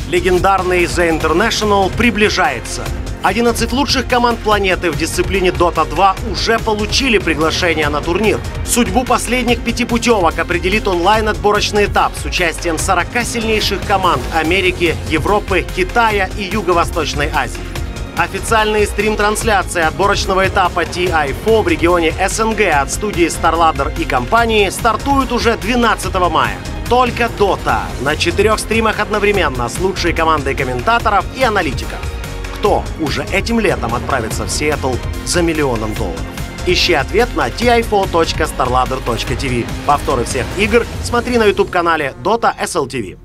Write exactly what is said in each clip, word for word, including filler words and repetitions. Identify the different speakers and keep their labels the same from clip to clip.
Speaker 1: Легендарный The International приближается. одиннадцать лучших команд планеты в дисциплине Дота два уже получили приглашение на турнир. Судьбу последних пяти путевок определит онлайн-отборочный этап с участием сорока сильнейших команд Америки, Европы, Китая и Юго-Восточной Азии. Официальные стрим-трансляции отборочного этапа ти ай эф о в регионе эс эн гэ от студии StarLadder и компании стартуют уже двенадцатого мая. Только Dota на четырех стримах одновременно с лучшей командой комментаторов и аналитиков. Кто уже этим летом отправится в Сиэтл за миллионом долларов? Ищи ответ на ти ай эф о точка старладдер точка ти ви. Повторы всех игр смотри на YouTube-канале Dota эс эл ти ви.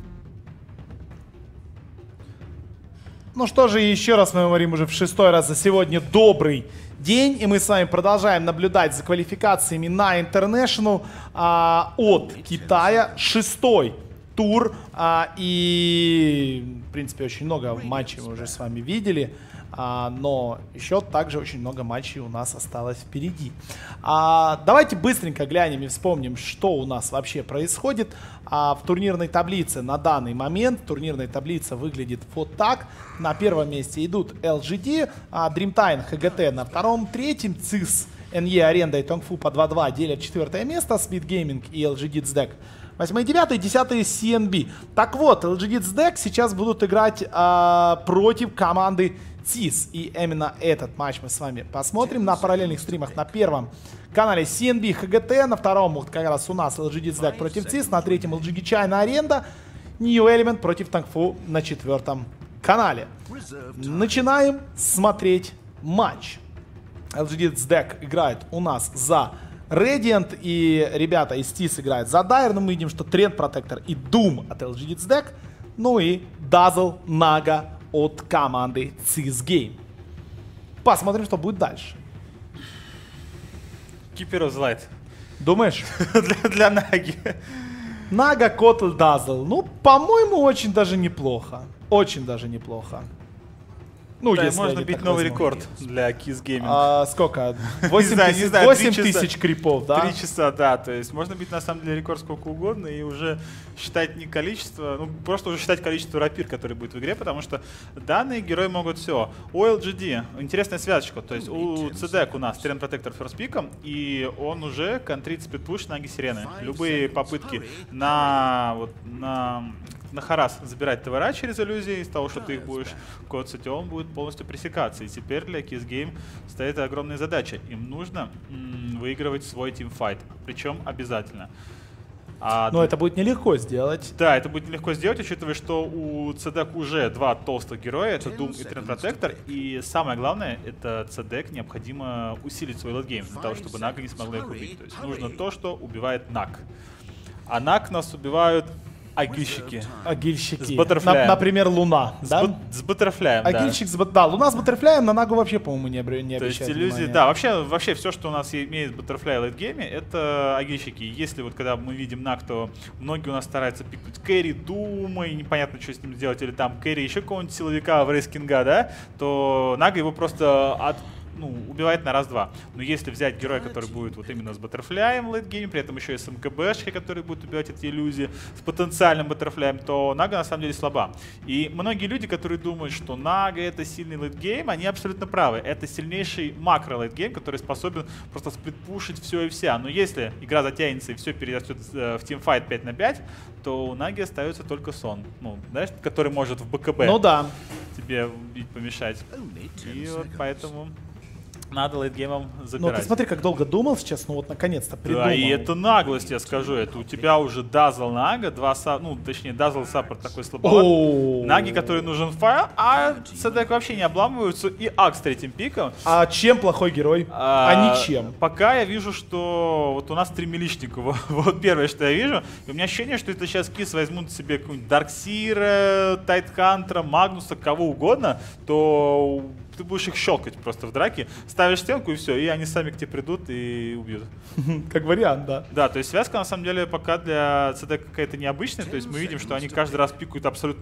Speaker 2: Ну что же, еще раз мы говорим уже в шестой раз за сегодня добрый день. И мы с вами продолжаем наблюдать за квалификациями на International а, от Китая. Шестой тур. А, и, в принципе, очень много матчей мы уже с вами видели. А, но еще также очень много матчей у нас осталось впереди. А, давайте быстренько глянем и вспомним, что у нас вообще происходит а, в турнирной таблице на данный момент. Турнирная таблица выглядит вот так. На первом месте идут эл джи ди, а, Dreamtime, ха гэ тэ на втором, третьем цис, эн и Аренда и Тонгфу по два-два делят четвертое место, Speed Gaming и эл джи ди Цдэк восьмой, девятый, десятый си эн би. Так вот, эл джи ди Цдэк сейчас будут играть а, против команды цис. И именно этот матч мы с вами посмотрим на параллельных стримах. На первом канале си эн би ха гэ тэ, на втором вот как раз у нас эл джи ди Цдэк против цис, на третьем эл джи ди China Аренда, New Element против Тонгфу на четвертом канале. Начинаем смотреть матч. эл джи ди Цдэк играет у нас за Radiant, и ребята из цис играют за Dire, но мы видим, что Trend Protector и Doom от эл джи ди Цдэк, ну и Dazzle, Naga от команды цис Game. Посмотрим, что будет дальше.
Speaker 3: Keeper of the Light.
Speaker 2: Думаешь?
Speaker 3: для, для Наги.
Speaker 2: Нага, Котл, Dazzle. Ну, по-моему, очень даже неплохо. Очень даже неплохо. Ну,
Speaker 3: да,
Speaker 2: если
Speaker 3: можно бить новый
Speaker 2: возьмут.
Speaker 3: рекорд для Kiss Gaming.
Speaker 2: А, сколько? восемь тысяч крипов, да?
Speaker 3: Три часа, да. То есть можно бить на самом деле рекорд сколько угодно и уже считать не количество, ну просто уже считать количество рапир, которые будет в игре, потому что данные герои могут все. У эл джи ди интересная связочка, то есть у Цдэк у нас Trend Protector First Pick, и он уже контрит спидпуш Наги Сирены. Любые попытки на вот на на харас забирать ТВР через иллюзии, из того, что ты их будешь коцать, он будет полностью пресекаться. И теперь для Kiss Game стоит огромная задача. Им нужно м, выигрывать свой тимфайт, причем обязательно. А,
Speaker 2: Но это будет нелегко сделать.
Speaker 3: Да, это будет нелегко сделать, учитывая, что у Цдэк уже два толстых героя, это Doom и Trend Protector. И самое главное, это Цдэк необходимо усилить свой лейтгейм для того, чтобы Нага не смогла их убить. То есть нужно то, что убивает Наг. А Наг нас убивают агильщики.
Speaker 2: Агильщики.
Speaker 3: С баттерфляем.
Speaker 2: На, например, Луна.
Speaker 3: С,
Speaker 2: да?
Speaker 3: бат, с баттерфляем,
Speaker 2: Агильщик
Speaker 3: да.
Speaker 2: с баттерфляем. Да, Луна с баттерфляем, на Нагу вообще, по-моему, не, обр не
Speaker 3: То есть
Speaker 2: обращает
Speaker 3: иллюзии,
Speaker 2: внимания.
Speaker 3: да, вообще, вообще все, что у нас имеет баттерфляй в лейтгейме, это агильщики. Если вот когда мы видим Наг, то многие у нас стараются пикнуть кэрри, Дума, и непонятно, что с ним сделать, или там кэрри еще какого-нибудь силовика в рейскинга, да, то Нага его просто от ну, убивает на раз-два. Но если взять героя, который будет вот именно с баттерфляем в лейтгейме, при этом еще и с эм ка бэ-шкой, который будет убивать эти иллюзии, с потенциальным баттерфляем, то Нага на самом деле слаба. И многие люди, которые думают, что Нага это сильный лейтгейм, они абсолютно правы. Это сильнейший макро-лейтгейм, который способен просто сплитпушить все и вся. Но если игра затянется и все перерастет в тимфайт пять на пять, то у Наги остается только сон. Ну, знаешь, который может в бэ ка бэ
Speaker 2: ну, да.
Speaker 3: тебе убить, помешать. И вот поэтому надо лейтгеймом забирать.
Speaker 2: Ну ты смотри, как долго думал сейчас, ну вот наконец-то придумал.
Speaker 3: Да, и это наглость, я скажу. Это у тебя уже Dazzle Нага, два са... ну точнее Dazzle саппорт такой слабоват. Наги, который нужен файл, а Цдэк вообще не обламываются. И Ак с третьим пиком.
Speaker 2: А чем плохой герой? А, а ничем.
Speaker 3: Пока я вижу, что вот у нас три миличника. Вот первое, что я вижу. И у меня ощущение, что это сейчас Кис возьмут себе какую-нибудь Дарксира, Тайтхантера, Магнуса, кого угодно, то ты будешь их щелкать просто в драке, ставишь стенку и все, и они сами к тебе придут и убьют.
Speaker 2: Как вариант, да.
Speaker 3: Да, то есть связка на самом деле пока для Цдэк какая-то необычная, то есть мы видим, что они каждый раз пикают абсолютно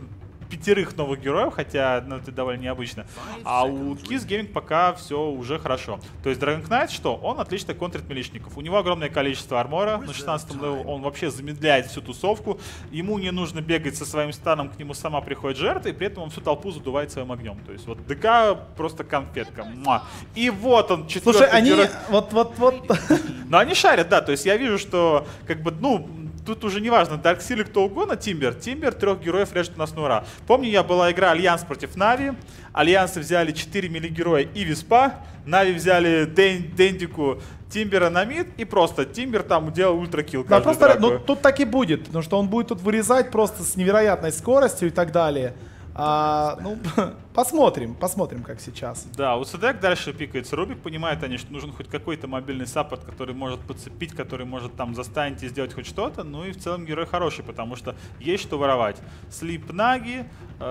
Speaker 3: пятерых новых героев, хотя ну, это довольно необычно. А у Kiss Gaming пока все уже хорошо. То есть Dragon Knight, что? Он отлично контрит милишников. У него огромное количество армора. На шестнадцатом левеле он вообще замедляет всю тусовку. Ему не нужно бегать со своим станом, к нему сама приходит жертва, и при этом он всю толпу задувает своим огнем. То есть вот ДК просто конфетка. Муа. И вот он, четвертый
Speaker 2: Слушай, они
Speaker 3: герой.
Speaker 2: вот, вот, вот.
Speaker 3: Но они шарят, да. То есть я вижу, что как бы, ну, тут уже не важно, Darkseid или кто угодно, Тимбер. Тимбер трех героев режет у нас на ура. Помню, я была игра Альянс против Нави. Альянсы взяли четыре мили-героя и Виспа. Нави взяли Дэн, Дэндику, Тимбера на мид, и просто Тимбер там делал ультракилл.
Speaker 2: Да, просто, ну, тут так и будет, потому что он будет тут вырезать просто с невероятной скоростью и так далее. А, ну, посмотрим, посмотрим, как сейчас.
Speaker 3: Да, у Сэдэк дальше пикается Рубик, понимает они, что нужен хоть какой-то мобильный саппорт, который может подцепить, который может там заставить и сделать хоть что-то. Ну и в целом герой хороший, потому что есть что воровать. Слип Наги,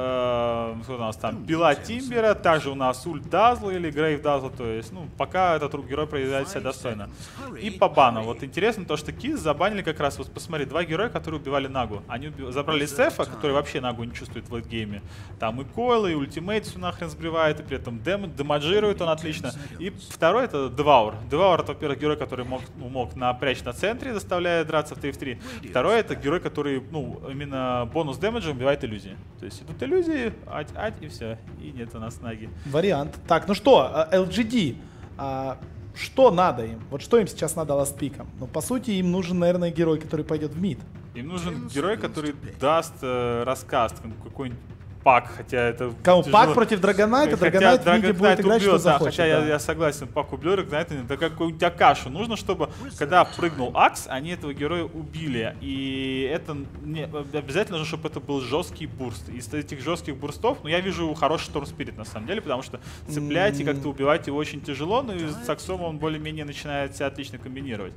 Speaker 3: э, что у нас там, пила Тимбера, также у нас ульт Дазла или Грейв Дазла, то есть, ну, пока этот герой проявляет себя достойно. И по бану, вот интересно то, что Kiss забанили как раз, вот посмотри, два героя, которые убивали Нагу. Они убив... забрали Сефа, который вообще Нагу не чувствует в лейтгейме. Там и Койл, и ультимейт все нахрен сбривает, и при этом дем, демаджирует он отлично. И второй это Деваур. Деваур это, во-первых, герой, который мог, ну, мог напрячь на центре, заставляя драться в три в три. Второй это герой, который, ну, именно бонус дэмэджа убивает иллюзии. То есть идут иллюзии, ать, ать, и все. И нет у нас Наги.
Speaker 2: Вариант. Так, ну что, эл джи ди, а, что надо им? Вот что им сейчас надо ластпиком? Ну, по сути, им нужен, наверное, герой, который пойдет в мид.
Speaker 3: Им нужен герой, который даст э, раскаст, какой-нибудь пак, хотя это
Speaker 2: Кому?
Speaker 3: тяжело.
Speaker 2: Пак против Драгонайта? Драгонайт в миде будет играть, что
Speaker 3: да,
Speaker 2: захочет.
Speaker 3: хотя
Speaker 2: да.
Speaker 3: я, я согласен, пак убил Драгонайта, это какую-нибудь Акашу. Нужно, чтобы, когда прыгнул Акс, они этого героя убили. И это не, обязательно нужно, чтобы это был жесткий бурст. Из этих жестких бурстов, ну, я вижу хороший Шторм Спирит, на самом деле, потому что цеплять и как-то убивать его очень тяжело, но и с Аксом он более-менее начинает себя отлично комбинировать.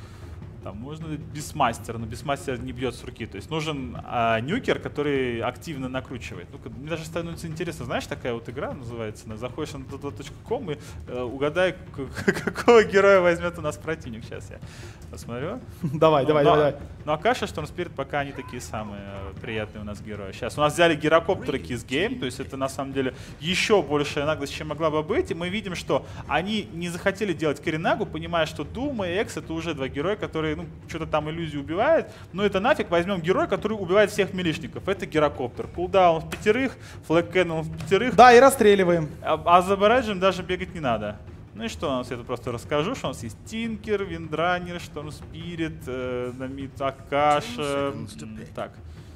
Speaker 3: Там можно Бисмастер, но Бисмастер не бьет с руки. То есть нужен а, нюкер, который активно накручивает. Ну, мне даже становится интересно, знаешь, такая вот игра называется, на заходишь на дот точка ком и э, угадай, какого героя возьмет у нас противник. Сейчас я посмотрю.
Speaker 2: Давай,
Speaker 3: ну,
Speaker 2: давай,
Speaker 3: но,
Speaker 2: давай.
Speaker 3: Ну, Акаша, Шторм Спирит пока они такие самые приятные у нас герои. Сейчас у нас взяли гирокоптеры Kiss Game, то есть это на самом деле еще большая наглость, чем могла бы быть. И мы видим, что они не захотели делать Керинагу, понимая, что Дума и Экс это уже два героя, которые ну, что-то там иллюзию убивает, но это нафиг возьмем героя, который убивает всех милишников. Это гирокоптер. Кулдаун в пятерых, флэк-кэннон в пятерых.
Speaker 2: Да, и расстреливаем.
Speaker 3: А, а за бараджем даже бегать не надо. Ну и что у нас, я тут просто расскажу, что у нас есть Тинкер, Виндранер, Шторм Спирит, э, Намит Акаша, так.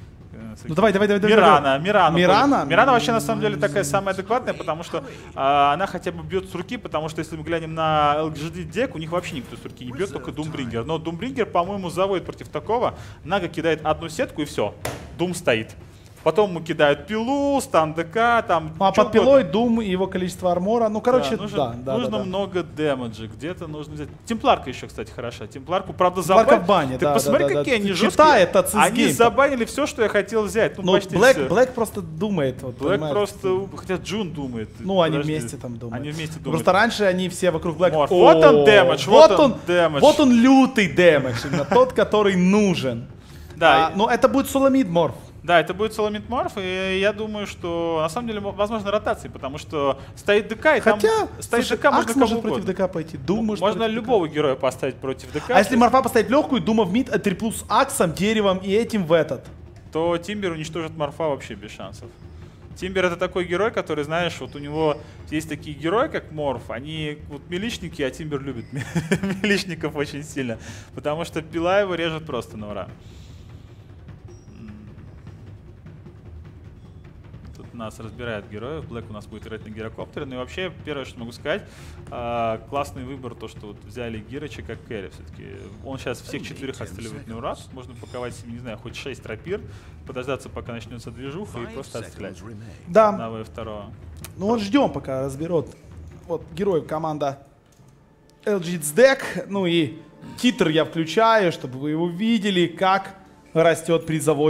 Speaker 2: Ну давай, давай, давай,
Speaker 3: Мирана,
Speaker 2: давай.
Speaker 3: Мирана.
Speaker 2: Мирана?
Speaker 3: Мирана вообще на самом деле такая самая адекватная, потому что а, она хотя бы бьет с руки, потому что если мы глянем на эл джи ди дек, у них вообще никто с руки не бьет, только Думбрингер. Но Думбрингер, по-моему, заводит против такого. Нага кидает одну сетку и все. Дум стоит. Потом ему кидают пилу, стан ДК, там...
Speaker 2: Ну, а под пилой Дум и его количество армора. Ну, короче,
Speaker 3: да. Нужно,
Speaker 2: да, да,
Speaker 3: нужно
Speaker 2: да, да.
Speaker 3: много дэмэджа. Где-то нужно взять... Темпларка еще, кстати, хороша. Темпларку, правда,
Speaker 2: Темпларка
Speaker 3: забанили.
Speaker 2: в бане,
Speaker 3: Ты
Speaker 2: да,
Speaker 3: посмотри,
Speaker 2: да, да,
Speaker 3: какие
Speaker 2: да.
Speaker 3: они
Speaker 2: Китай
Speaker 3: жесткие.
Speaker 2: это цисгейм.
Speaker 3: Они забанили все, что я хотел взять. Ну,
Speaker 2: Ну,
Speaker 3: почти
Speaker 2: Блэк,
Speaker 3: все.
Speaker 2: Блэк просто думает. Вот,
Speaker 3: Блэк
Speaker 2: понимаешь?
Speaker 3: просто... Хотя Джун думает.
Speaker 2: Ну, они
Speaker 3: Подожди.
Speaker 2: вместе там думают.
Speaker 3: Они вместе думают.
Speaker 2: Просто раньше они все вокруг Блэка.
Speaker 3: Морф. Вот он дэмэдж, вот он дэмэдж.
Speaker 2: Вот он лютый дэмэдж, именно тот, который нужен.
Speaker 3: Да,
Speaker 2: А, ну, это будет Суламид Морф.
Speaker 3: Да, это будет Соломит Морф, и я думаю, что на самом деле возможно ротации, потому что стоит ДК, и
Speaker 2: Хотя,
Speaker 3: там стоит
Speaker 2: слушай,
Speaker 3: ДК, можно
Speaker 2: Акс
Speaker 3: кого
Speaker 2: может
Speaker 3: угодно.
Speaker 2: против ДК пойти, Дум может
Speaker 3: Можно
Speaker 2: против
Speaker 3: любого
Speaker 2: ДК.
Speaker 3: героя поставить против ДК.
Speaker 2: А если Морфа поставить легкую, Дума в мид, а три плюс Аксом, деревом и этим в этот?
Speaker 3: то Тимбер уничтожит Морфа вообще без шансов. Тимбер это такой герой, который, знаешь, вот у него есть такие герои, как Морф, они вот милишники, а Тимбер любит милишников очень сильно, потому что пила его режет просто на ура. Нас разбирают героев. Блэк у нас будет играть на гирокоптере. Ну и вообще, первое, что могу сказать, э, классный выбор, то, что вот взяли Гирыча как кэрри. Все-таки он сейчас всех четверых отстреливает на ура. Можно паковать, не знаю, хоть шесть рапир, подождаться, пока начнется движуха, и просто отстрелять.
Speaker 2: Да.
Speaker 3: Одного и второго.
Speaker 2: Ну вот ждем, пока разберут. Вот героев команда эл джи ди дек. Ну и титр я включаю, чтобы вы его видели, как растет призовой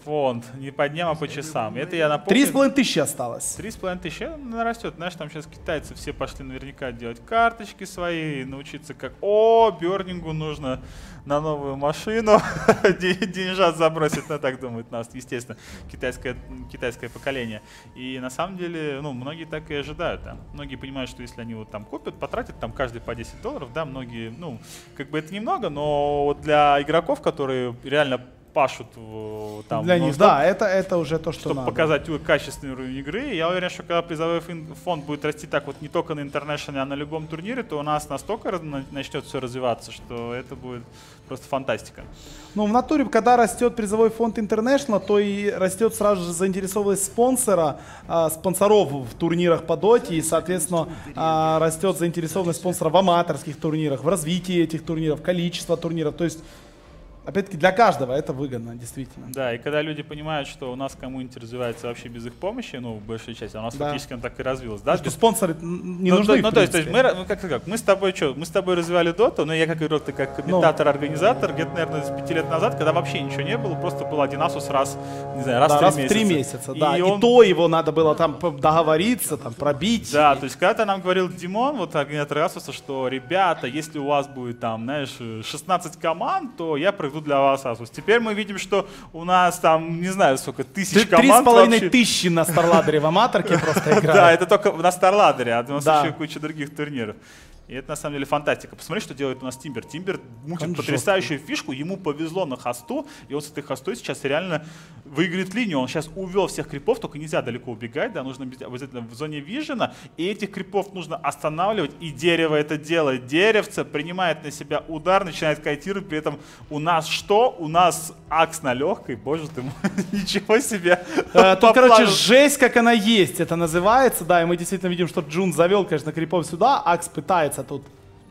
Speaker 3: фонд не по дням, а по часам. Это я напомню.
Speaker 2: Три с половиной тысячи осталось.
Speaker 3: Три с половиной тысячи растет. Знаешь, там сейчас китайцы все пошли наверняка делать карточки свои, научиться как, о, Бёрнингу нужно на новую машину деньжат забросить, ну так думает нас, естественно, китайское, китайское поколение. И на самом деле, ну, многие так и ожидают, да. Многие понимают, что если они вот там купят, потратят там каждый по десять долларов, да, многие, ну, как бы это немного, но вот для игроков, которые реально пашут там.
Speaker 2: Для них, да, это, это уже то, что
Speaker 3: чтобы
Speaker 2: надо.
Speaker 3: показать качественный уровень игры. Я уверен, что когда призовой фонд будет расти так вот не только на International, а на любом турнире, то у нас настолько начнет все развиваться, что это будет просто фантастика.
Speaker 2: Ну, в натуре, когда растет призовой фонд International, то и растет сразу же заинтересованность спонсора, э, спонсоров в турнирах по доте, и, соответственно, э, растет заинтересованность спонсора в аматорских турнирах, в развитии этих турниров, количество турниров. То есть, опять-таки, для каждого это выгодно, действительно.
Speaker 3: Да, и когда люди понимают, что у нас комьюнити развивается вообще без их помощи, ну, в большей части, а у нас да. фактически он так и развилось. Да?
Speaker 2: Что спонсоры не
Speaker 3: ну,
Speaker 2: нужны,
Speaker 3: то, ну, то есть, то есть мы, ну, как, как, мы с тобой что, мы с тобой развивали доту, но я как игрок, ты как комментатор-организатор, где-то, наверное, с пяти лет назад, когда вообще ничего не было, просто был один Asus раз, не знаю, раз,
Speaker 2: да,
Speaker 3: в, три
Speaker 2: раз
Speaker 3: месяца.
Speaker 2: в три месяца. Да, и,
Speaker 3: и, он...
Speaker 2: и то его надо было там договориться, там, пробить.
Speaker 3: Да, то есть когда-то нам говорил Димон, вот организатор Asus, что, ребята, если у вас будет там, знаешь, шестнадцать команд, то я пройду для вас Asus. Теперь мы видим, что у нас там, не знаю, сколько, тысяч команд.
Speaker 2: Три с половиной тысячи на Старладере в аматорке просто играют.
Speaker 3: Да, это только на Старладере, а у нас
Speaker 2: Да.
Speaker 3: еще куча других турниров. И это на самом деле фантастика. Посмотри, что делает у нас Тимбер. Тимбер мутит
Speaker 2: Он
Speaker 3: потрясающую фишку, ему повезло на хосту, и он с этой хостой сейчас реально выиграет линию. Он сейчас увел всех крипов, только нельзя далеко убегать, да, нужно быть обязательно в зоне вижена, и этих крипов нужно останавливать, и дерево это делает. Деревце принимает на себя удар, начинает кайтировать, при этом у нас что? У нас акс на легкой, боже ты мой, ничего себе.
Speaker 2: Тут, короче, жесть, как она есть, это называется, да, и мы действительно видим, что Джун завел, конечно, крипов сюда, акс пытается тут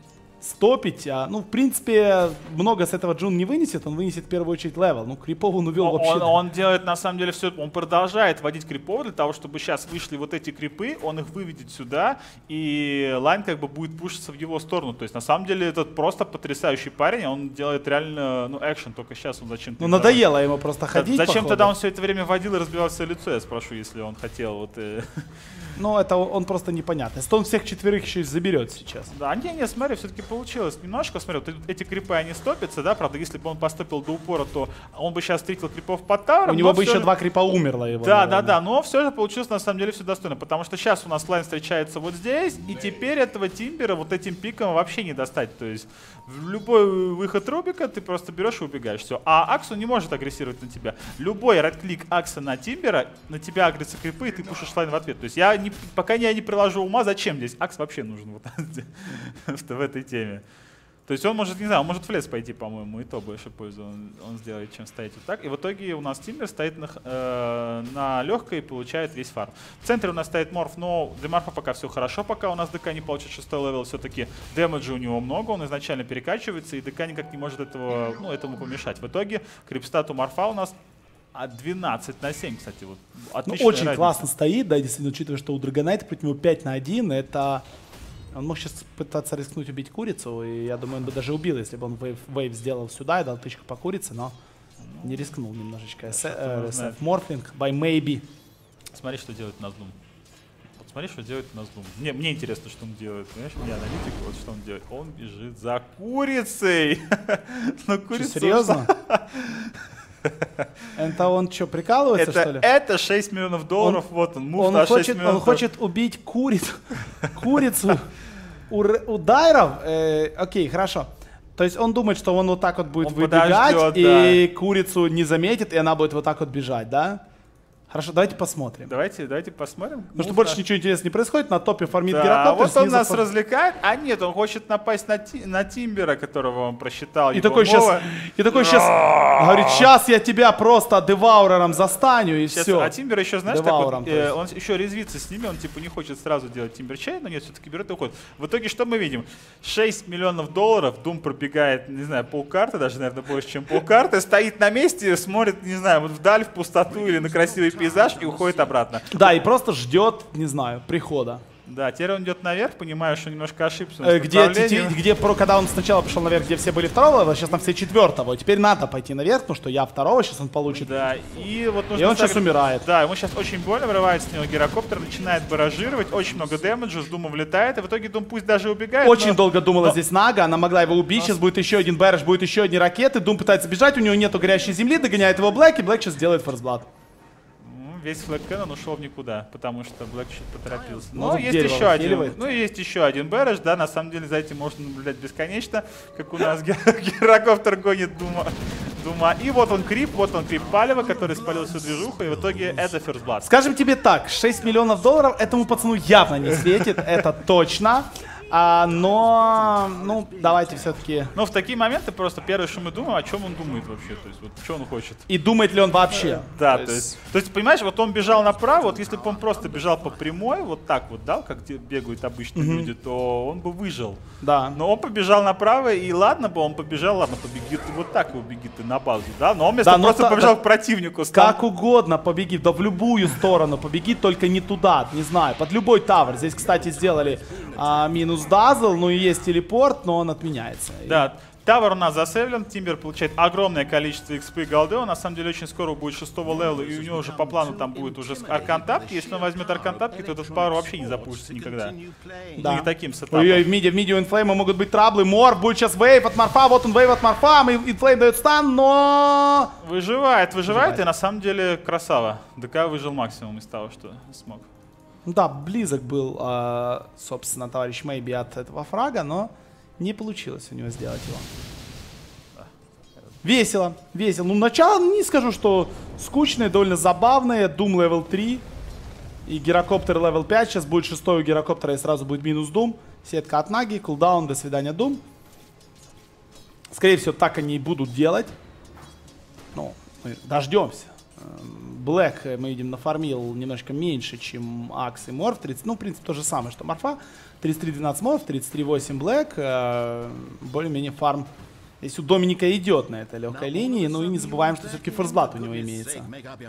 Speaker 2: стопить, а, ну, в принципе, много с этого Джун не вынесет, он вынесет в первую очередь левел, ну, крипов он увел
Speaker 3: Но
Speaker 2: вообще.
Speaker 3: Он, он делает, на самом деле, все, он продолжает водить крипов для того, чтобы сейчас вышли вот эти крипы, он их выведет сюда, и лайн как бы будет пушиться в его сторону, то есть, на самом деле, этот просто потрясающий парень, он делает реально, ну, экшен, только сейчас он зачем-то...
Speaker 2: Ну, надоело ему просто ходить,
Speaker 3: Зачем
Speaker 2: походу.
Speaker 3: тогда он все это время водил и разбивал все лицо, я спрошу, если он хотел, вот... Э...
Speaker 2: Ну, это он просто непонятно. Если он всех четверых еще и заберет сейчас.
Speaker 3: Да, не, не, смотри, все-таки получилось немножко, смотри, вот эти крипы, они стопятся, да, правда, если бы он поступил до упора, то он бы сейчас встретил крипов под тавером.
Speaker 2: У него бы еще
Speaker 3: же...
Speaker 2: два крипа умерло его.
Speaker 3: Да,
Speaker 2: наверное.
Speaker 3: да, да, но все же получилось на самом деле все достойно, потому что сейчас у нас лайн встречается вот здесь, и теперь этого Тимбера вот этим пиком вообще не достать, то есть в любой выход Рубика ты просто берешь и убегаешь, все. А Аксу не может агрессировать на тебя. Любой райт-клик Акса на Тимбера, на тебя агрятся крипы, и ты пушишь лайн в ответ. То есть я не, пока я не приложу ума, зачем здесь Акс вообще нужен вот в этой теме. То есть он может, не знаю, он может в лес пойти, по-моему, и то больше пользы он, он сделает, чем стоять вот так. И в итоге у нас Тимбер стоит на, э, на легкой и получает весь фарм. В центре у нас стоит Морф, но для Морфа пока все хорошо, пока у нас ДК не получит шестой левел. Все-таки дэмэджа у него много, он изначально перекачивается, и ДК никак не может этого, ну, этому помешать. В итоге крипстат у Морфа у нас от двенадцать на семь, кстати. Вот,
Speaker 2: ну, очень разница. Классно стоит, да, действительно, учитывая, что у Драгонайта против него пять на один, это... Он мог сейчас пытаться рискнуть убить курицу, и я думаю, он бы даже убил, если бы он вейв, вейв сделал сюда и дал тычку по курице, но не рискнул немножечко. Морфлинг by maybe.
Speaker 3: Смотри, что делает Назлум. Вот смотри, что делает Назлум. Мне, мне интересно, что он делает. Понимаешь, мне аналитик, вот что он делает. Он бежит за курицей. Ну, курица...
Speaker 2: Серьезно? Это он что, прикалывается,
Speaker 3: это,
Speaker 2: что ли?
Speaker 3: Это шесть миллионов долларов, он, вот он, мув
Speaker 2: он
Speaker 3: на
Speaker 2: хочет,
Speaker 3: шесть миллионов.
Speaker 2: Он хочет убить курицу, курицу у, у дайров. Э, окей, хорошо. То есть он думает, что он вот так вот будет он выбегать, подождет, и да. курицу не заметит, и она будет вот так вот бежать, да? Хорошо, давайте посмотрим.
Speaker 3: Давайте, давайте посмотрим.
Speaker 2: Потому что больше ничего интересного не происходит, на топе фармит
Speaker 3: да,
Speaker 2: гирокоптер.
Speaker 3: Вот он нас по... развлекает, а нет, он хочет напасть на, ти... на Тимбера, которого он просчитал.
Speaker 2: И такой сейчас, и такой сейчас, говорит, сейчас я тебя просто деваурером застаню, и сейчас, все.
Speaker 3: А Тимбер еще, знаешь, так вот, э, он еще резвится с ними, он типа не хочет сразу делать Тимбер-чай, но нет, все-таки берет и уходит. В итоге что мы видим? шесть миллионов долларов, Дум пробегает, не знаю, полкарты, даже, наверное, больше, чем полкарты, стоит на месте, смотрит, не знаю, вот вдаль, в пустоту или на красивый пейзаж и уходит обратно.
Speaker 2: Да, и просто ждет, не знаю, прихода.
Speaker 3: Да, теперь он идет наверх, понимаю, что немножко ошибся.
Speaker 2: Э, где, где, где про, когда он сначала пошел наверх, где все были второго левела, сейчас там все четвертого. Теперь надо пойти наверх, потому что я второго, сейчас он получит.
Speaker 3: Да, и вот нужно...
Speaker 2: И он
Speaker 3: так...
Speaker 2: сейчас умирает.
Speaker 3: Да, ему сейчас очень больно, вырывается с него гирокоптер, начинает баражировать, очень много дэмэджа, с Дума влетает, и в итоге Дум пусть даже убегает.
Speaker 2: Очень
Speaker 3: но...
Speaker 2: долго думала
Speaker 3: но...
Speaker 2: здесь Нага, она могла его убить, но... сейчас будет еще один бэрэш, будет еще одни ракеты, Дум пытается бежать, у него нету горящей земли, догоняет его Блэк, и Блэк сейчас делает форсблад.
Speaker 3: Весь Флэк Кэннон ушел в никуда, потому что Блэк чуть поторопился.
Speaker 2: Ну,
Speaker 3: Но есть еще один, ну есть еще один бэрэш, да, на самом деле за этим можно наблюдать бесконечно, как у нас гирокоптер гонит Дума. Дума. И вот он крип, вот он крип палева, который спалил всю движуху, и в итоге это ферстблад.
Speaker 2: Скажем тебе так, шесть миллионов долларов этому пацану явно не светит, это точно. А, но, ну, давайте все-таки...
Speaker 3: Но в такие моменты просто первое, что мы думаем, о чем он думает вообще, то есть вот что он хочет.
Speaker 2: И думает ли он вообще.
Speaker 3: Да,
Speaker 2: то,
Speaker 3: то,
Speaker 2: есть...
Speaker 3: есть, то есть, понимаешь, вот он бежал направо, вот если бы он просто бежал по прямой, вот так вот, да, как бегают обычные mm-hmm. люди, то он бы выжил.
Speaker 2: Да.
Speaker 3: Но он побежал направо, и ладно бы он побежал, ладно, побеги ты вот так его беги ты на базу, да, но он вместо да, просто та, побежал да, к противнику. Стал...
Speaker 2: Как угодно побеги, да в любую сторону побеги, только не туда, не знаю, под любой тавр. Здесь, кстати, сделали а, минус дазл, ну и есть телепорт, но он отменяется.
Speaker 3: Да, тавер у нас засейвлен, Тимбер получает огромное количество экспы и голды, он на самом деле очень скоро будет шестого левела, и у него уже по плану там будет уже аркан-тапки, если он возьмет аркан-тапки, то этот пауэр вообще не запустится никогда. Да. И таким сетапом.
Speaker 2: Ой-ой, в миде, в миде у Инфлейма могут быть траблы, Морф будет сейчас вейв от Морфа, вот он вейв от Морфа, и Инфлейм дает стан, но...
Speaker 3: Выживает, выживает, выживает, и на самом деле красава. ДК выжил максимум из того, что смог.
Speaker 2: Да, близок был, э, собственно, товарищ Мэйби от этого фрага, но не получилось у него сделать его. Весело, весело. Ну, начало не скажу, что скучное, довольно забавное. Дум левел три и гирокоптер левел пять. Сейчас будет шестой у гирокоптера и сразу будет минус Дум. Сетка от Наги, кулдаун, до свидания, Дум. Скорее всего, так они и будут делать. Ну, мы дождемся. Блэк, мы видим, нафармил немножко меньше, чем Акс и Морф. тридцать, ну, в принципе, то же самое, что Морфа. тридцать три двенадцать Морф, тридцать три восемь Блэк. Э, более-менее фарм. Если у Доминика идет на этой легкой линии, ну и не забываем, что все-таки форсблад у него имеется.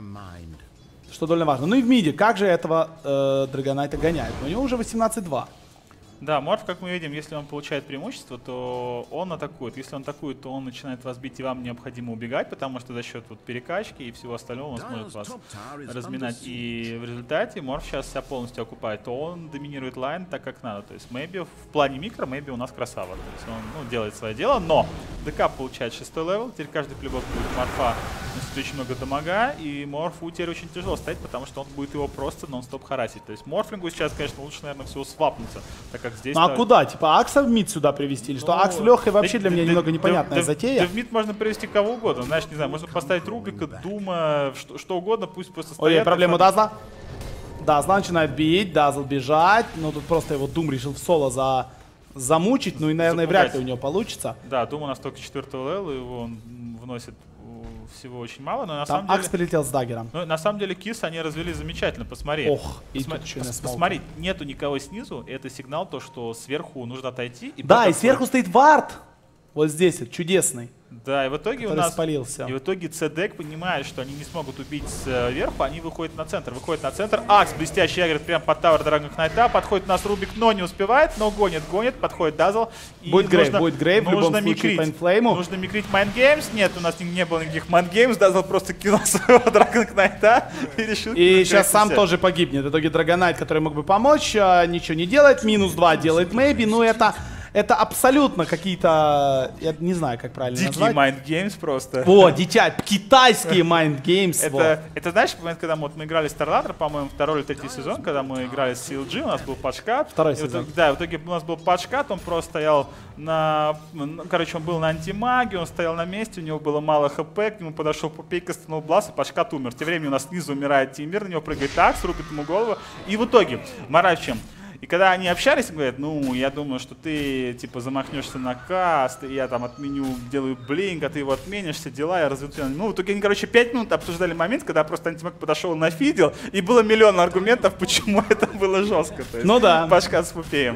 Speaker 2: Что довольно важно. Ну и в миде, как же этого э, Драгонайта гоняет? У него уже восемнадцать два.
Speaker 3: Да, Морф, как мы видим, если он получает преимущество, то он атакует. Если он атакует, то он начинает вас бить, и вам необходимо убегать, потому что за счет вот перекачки и всего остального он сможет вас разминать. И в результате Морф сейчас себя полностью окупает. То он доминирует лайн так, как надо. То есть Мэйби в плане микро, Мэйби у нас красава. То есть он ну, делает свое дело, но ДК получает шестой левел. Теперь каждый плюбок будет Морфа носит очень много дамага, и Морфу теперь очень тяжело стоять, потому что он будет его просто нон-стоп харасить. То есть Морфлингу сейчас, конечно, лучше, наверное, всего свапнуться, так как здесь...
Speaker 2: Ну а куда? Типа Акса в мид сюда привести? Или ну, что Акс в легкой вообще
Speaker 3: да,
Speaker 2: для меня
Speaker 3: да,
Speaker 2: немного
Speaker 3: да,
Speaker 2: непонятная
Speaker 3: да,
Speaker 2: затея?
Speaker 3: Да в мид можно привести кого угодно, знаешь, не знаю, можно поставить Рубика, Дума, что, что угодно, пусть просто стоят.
Speaker 2: Ой, проблема Дазла. Дазла начинает бить, Дазл бежать, но тут просто его Дум решил в соло за... замучить, ну и, наверное,
Speaker 3: Запугать.
Speaker 2: вряд ли у него получится.
Speaker 3: Да, Дум у нас только четвертого левела, его он вносит всего очень мало, но на
Speaker 2: Там
Speaker 3: самом деле...
Speaker 2: Акс прилетел с даггером.
Speaker 3: Ну, на самом деле, Кис они развели замечательно, посмотри.
Speaker 2: Ох, и
Speaker 3: Посма...
Speaker 2: тут еще
Speaker 3: пос... Посмотри, нету никого снизу, и это сигнал то, что сверху нужно отойти. И
Speaker 2: да, и сверху стоит вард. Вот здесь, вот, чудесный.
Speaker 3: Да, и в итоге у нас...
Speaker 2: спалился.
Speaker 3: И в итоге Цедек понимает, что они не смогут убить сверху, они выходят на центр. Выходят на центр. Акс, блестящий агрит прямо под тавер Драгон Кнайта. Подходит у нас Рубик, но не успевает, но гонит, гонит. Подходит Дазл.
Speaker 2: Будет грейв, будет грейв, в любом случае по инфлейму.
Speaker 3: Нужно микрить Mind Games. Нет, у нас не, не было никаких Mind Games. Дазл просто кинул своего Драгон Кнайта и решил...
Speaker 2: И сейчас сам тоже погибнет. В итоге Драгонайт, который мог бы помочь, ничего не делает. Минус два делает Мэйби. Ну это... Это абсолютно какие-то, я не знаю, как правильно
Speaker 3: Дикие
Speaker 2: назвать.
Speaker 3: Mind Games просто.
Speaker 2: О, дитя, китайские Mind Games.
Speaker 3: Это, это знаешь, момент, когда мы, вот, мы играли Старладер, по-моему, второй или третий сезон, когда мы играли с си эл джи, у нас был патчкат.
Speaker 2: Второй
Speaker 3: и
Speaker 2: сезон.
Speaker 3: В, да, в итоге у нас был патчкат, он просто стоял на... Короче, он был на антимаге, он стоял на месте, у него было мало хп, к нему подошел Пупейка, станул бласт, и патчкат умер. В то время у нас снизу умирает Тимбер, на него прыгает Акс, рубит ему голову. И в итоге, мораль в чем? И когда они общались, говорят, ну, я думаю, что ты, типа, замахнешься на каст, и я там отменю, делаю блинк, а ты его отменишь, все дела, я разведу. Ну, в итоге они, короче, пять минут обсуждали момент, когда просто антимаг подошел, нафидел, и было миллион аргументов, почему это было жестко. То есть,
Speaker 2: ну да.
Speaker 3: Пашка с Пупеем.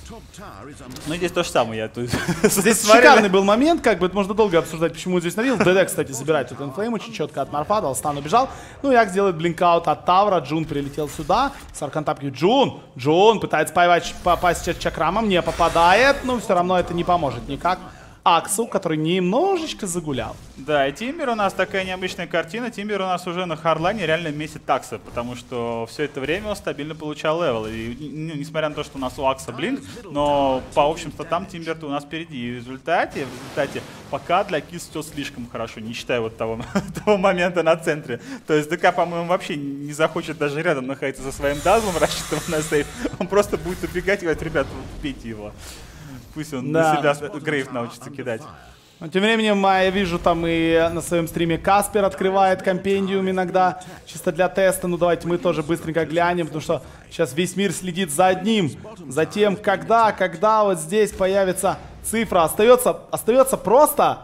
Speaker 3: Ну, здесь то же самое. Я тут
Speaker 2: здесь шикарный был момент, как бы, это можно долго обсуждать, почему здесь навил. ДД, кстати, забирает тут инфлейм, очень четко от Морфа, дал стан, убежал. Ну, Як сделает блинкаут от Тавра, Джун прилетел сюда, с аркантапки Джун, Джун пытается Пытается поймать, попасть чакрамом, не попадает, но все равно это не поможет никак Аксу, который немножечко загулял.
Speaker 3: Да, и Тимбер у нас такая необычная картина. Тимбер у нас уже на хардлайне реально месит Акса, потому что все это время он стабильно получал левел. И ну, несмотря на то, что у нас у Акса блинк, но по общим статам Тимбер у нас впереди. И в результате, в результате пока для Кис все слишком хорошо, не считая вот того, того момента на центре. То есть ДК, по-моему, вообще не захочет даже рядом находиться со своим дазлом, рассчитывая на сейф. Он просто будет убегать и говорить: ребят, бейте его. Пусть он
Speaker 2: да.
Speaker 3: на себя грейв научится кидать.
Speaker 2: Но тем временем я вижу там и на своем стриме Каспер открывает компендиум иногда, чисто для теста. Ну давайте мы тоже быстренько глянем, потому что сейчас весь мир следит за одним, за тем, когда, когда вот здесь появится цифра. Остается, остается просто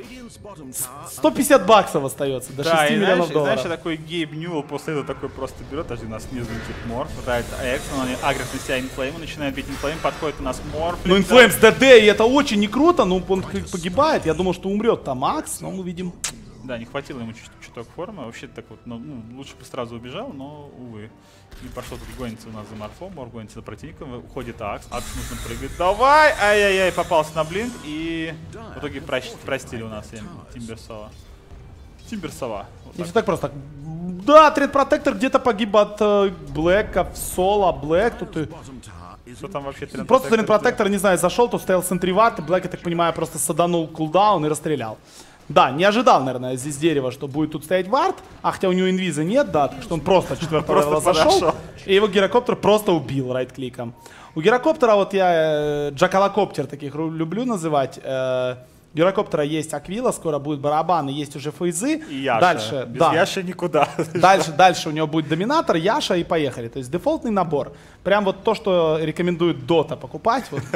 Speaker 2: сто пятьдесят баксов остается, до
Speaker 3: да,
Speaker 2: шести миллионов
Speaker 3: знаешь,
Speaker 2: долларов.
Speaker 3: Знаешь, такой Гейб Ньюэлл после этого такой просто берет, даже у нас снизу летит Морф, пытается Экс, он агрит на себя Инфлейм, начинает бить Инфлейм, подходит у нас Морф.
Speaker 2: Ну Инфлейм с ДД, и это очень не круто, но он погибает. Я думал, что умрет там Акс, но мы видим...
Speaker 3: Да, не хватило ему чуть чуток формы, вообще так вот, ну, лучше бы сразу убежал, но, увы. И пошел тут гонится у нас за Морфом, Морф гонится за противником, уходит Акс, Акс нужно прыгать, давай, ай-яй-яй, попался на блинк, и в итоге прощ- простили у нас Тимберсова. Тимберсова. Вот
Speaker 2: Не все так просто. Да, Тред Протектор где-то погиб от э, Блэка в соло, Блэк тут и...
Speaker 3: Что там вообще Тред
Speaker 2: Просто Тред
Speaker 3: Протектор
Speaker 2: Протектор, не знаю, зашел, тут стоял сентриват, и Блэк, я так понимаю, просто саданул кулдаун и расстрелял. Да, не ожидал, наверное, здесь дерева, что будет тут стоять вард, а хотя у него инвиза нет, да, так что он просто четвертого левела зашел, и его гирокоптер просто убил райт-кликом. У гирокоптера, вот я э, джакалокоптер таких люблю называть, э, гирокоптера есть Аквила, скоро будет барабан, и есть уже фейзы.
Speaker 3: И Яша.
Speaker 2: Дальше,
Speaker 3: без
Speaker 2: да.
Speaker 3: Яши никуда.
Speaker 2: Дальше, дальше у него будет доминатор, Яша и поехали. То есть дефолтный набор. Прям вот то, что рекомендует Дота покупать, вот,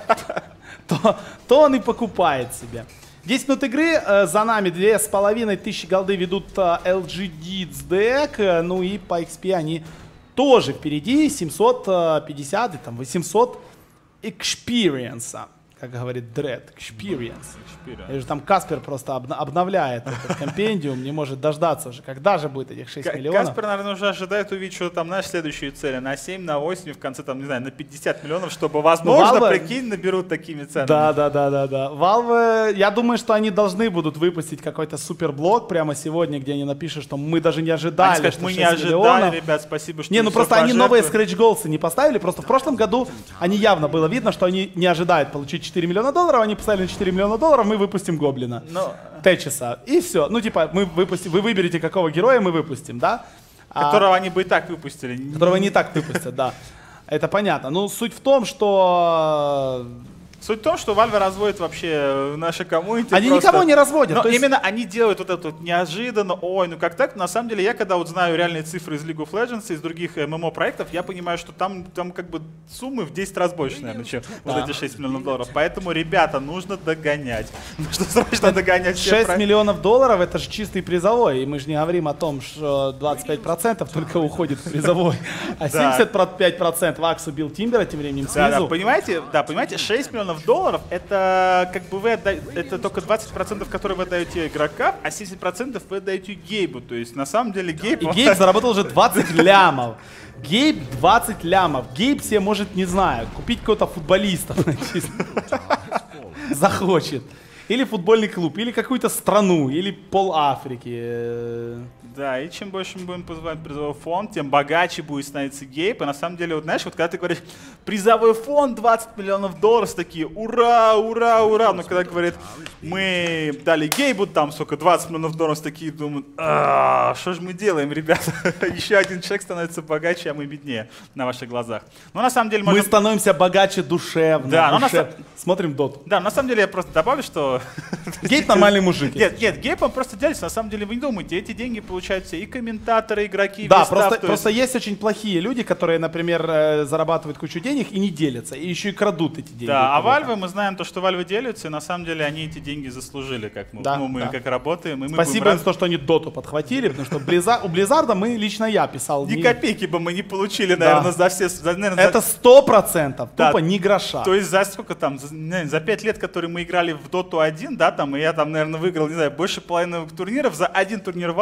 Speaker 2: то, то он и покупает себе. десять минут игры, э, за нами две с половиной тысячи голды ведут э, эл джи ди Цдек, э, ну и по икс пи они тоже впереди, семьсот пятьдесят и там восемьсот экспириенса, как говорит Дред, experience. Я же там Каспер просто обна обновляет этот компендиум, не может дождаться уже, когда же будет этих шесть миллионов.
Speaker 3: Каспер, наверное, уже ожидает увидеть, что там, знаешь, следующие цели на семь, на восемь, и в конце, там, не знаю, на пятьдесят миллионов, чтобы, возможно,
Speaker 2: Valve...
Speaker 3: прикинь, наберут такими ценами.
Speaker 2: Да, да, да, да, да. Valve, я думаю, что они должны будут выпустить какой-то суперблок прямо сегодня, где они напишут, что мы даже не ожидали,
Speaker 3: они скажут,
Speaker 2: что
Speaker 3: мы не
Speaker 2: шесть
Speaker 3: ожидали,
Speaker 2: миллионов.
Speaker 3: ребят, спасибо, что
Speaker 2: Не, ну
Speaker 3: вы
Speaker 2: просто
Speaker 3: всё
Speaker 2: они новые
Speaker 3: пожертвовали.
Speaker 2: скретч-голсы не поставили, просто в прошлом году они явно было видно, что они не ожидают получить четыре миллиона долларов, они поставили на четыре миллиона долларов, мы выпустим Гоблина.
Speaker 3: Но...
Speaker 2: Течиса. И все. Ну, типа, мы выпустим, вы выберете, какого героя мы выпустим, да?
Speaker 3: Которого
Speaker 2: а,
Speaker 3: они бы и так выпустили.
Speaker 2: Которого не так выпустят, да. Это понятно. Ну, суть в том, что...
Speaker 3: Суть в том, что Valve разводит вообще наши коммунити.
Speaker 2: Они
Speaker 3: просто...
Speaker 2: никого не разводят.
Speaker 3: Но
Speaker 2: то есть...
Speaker 3: именно они делают вот это вот неожиданно, ой, ну как так? На самом деле, я когда вот знаю реальные цифры из League of Legends, из других эм эм о-проектов, я понимаю, что там, там как бы суммы в десять раз больше, наверное, чем
Speaker 2: да.
Speaker 3: вот эти шесть миллионов долларов. Поэтому, ребята, нужно догонять. Нужно срочно догонять все
Speaker 2: шесть
Speaker 3: про...
Speaker 2: миллионов долларов это же чистый призовой. И мы же не говорим о том, что двадцать пять процентов только уходит в призовой. А семьдесят пять процентов Акс убил Тимбера тем временем снизу.
Speaker 3: Да, да, понимаете, да, понимаете, шесть миллионов долларов это как бы вы отда... это только двадцать процентов, которые вы отдаете игрокам, а семьдесят процентов вы отдаете Гейбу. То есть на самом деле Гейб...
Speaker 2: И Гейб заработал уже двадцать лямов. Гейб двадцать лямов. Гейб себе может, не знаю, купить какого-то футболиста. Захочет. Или футбольный клуб, или какую-то страну, или пол Африки.
Speaker 3: Да, и чем больше мы будем позывать призовой фонд, тем богаче будет становиться Гейб. И на самом деле, вот знаешь, вот когда ты говоришь, призовой фонд двадцать миллионов долларов, такие, ура, ура, ура. Но когда говорит, мы дали Гейбу там, сколько, двадцать миллионов долларов, такие думают, а что же мы делаем, ребята? Еще один человек становится богаче, а мы беднее на ваших глазах. Но на самом деле...
Speaker 2: Мы
Speaker 3: можем...
Speaker 2: становимся богаче душевно.
Speaker 3: Да, но
Speaker 2: душев...
Speaker 3: на...
Speaker 2: Смотрим доту.
Speaker 3: Да, на самом деле я просто добавлю, что...
Speaker 2: Гейб нормальный мужик.
Speaker 3: Нет, нет, Гейб он просто делится. На самом деле вы не думайте, эти деньги получают все и комментаторы, игроки,
Speaker 2: да,
Speaker 3: весь
Speaker 2: просто,
Speaker 3: став,
Speaker 2: просто
Speaker 3: есть...
Speaker 2: есть очень плохие люди, которые, например, э, зарабатывают кучу денег и не делятся, и еще и крадут эти деньги.
Speaker 3: Да, а Valve, мы знаем то, что Valve делятся, и на самом деле они эти деньги заслужили, как мы,
Speaker 2: да,
Speaker 3: ну, мы
Speaker 2: да.
Speaker 3: как работаем. И мы
Speaker 2: Спасибо
Speaker 3: будем
Speaker 2: им за то, что они доту подхватили, потому что Близа... у Близзарда мы, лично я писал.
Speaker 3: Ни
Speaker 2: не...
Speaker 3: копейки бы мы не получили, наверное,
Speaker 2: да.
Speaker 3: за все... За, наверное,
Speaker 2: Это
Speaker 3: за...
Speaker 2: сто процентов,
Speaker 3: да.
Speaker 2: тупо ни гроша.
Speaker 3: То есть за сколько там, за, не, за пять лет, которые мы играли в доту один, да, там, и я там, наверное, выиграл, не знаю, больше половины турниров, за один турнир Valve я, наверное,